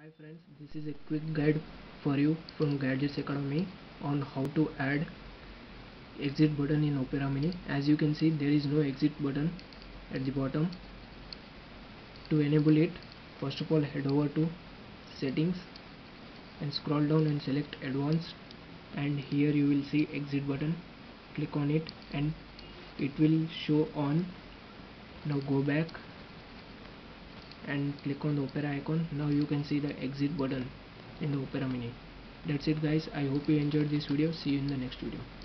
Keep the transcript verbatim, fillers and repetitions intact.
Hi friends, this is a quick guide for you from Gadgets Academy on how to add exit button in Opera Mini. As you can see, there is no exit button at the bottom. To enable it, first of all head over to settings and scroll down and select advanced, and here you will see exit button. Click on it and it will show on. Now go back and click on the Opera icon. Now you can see the exit button in the Opera Mini. That's it guys, I hope you enjoyed this video. See you in the next video.